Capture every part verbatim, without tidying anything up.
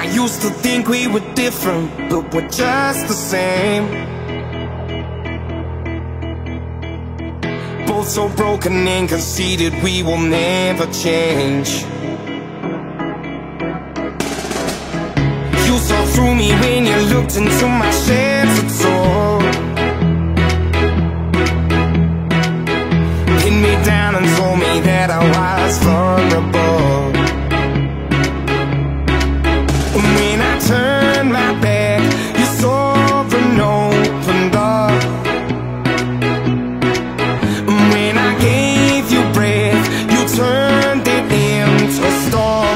I used to think we were different, but we're just the same. Both so broken and conceited, we will never change. You saw through me when you looked into my sheltered soul. Pinned me down and told me that I was vulnerable. And when I turned my back, you saw an open door. And when I gave you breath, you turned it into a storm.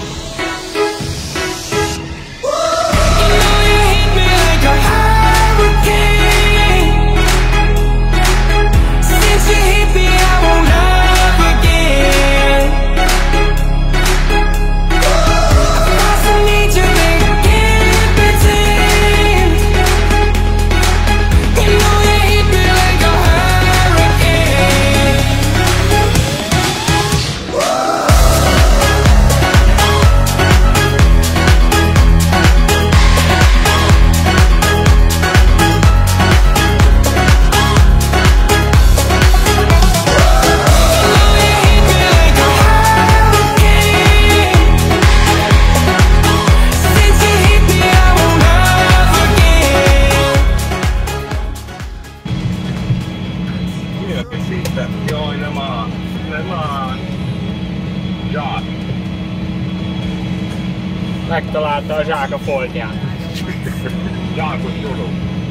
Joo, nämä, nämä on jaat. Megtalálta a zsák a foltján. Zsákos dolog.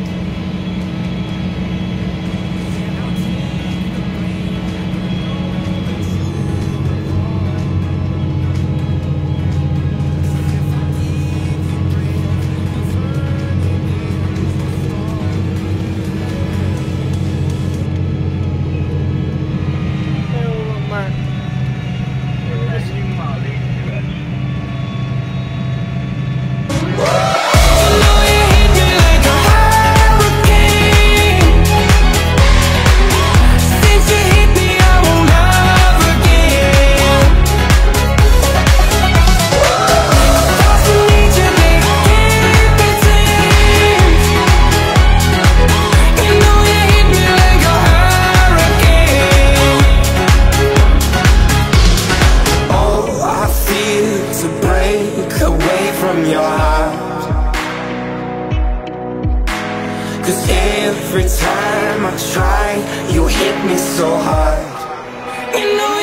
Cause every time I try, you hit me so hard. You know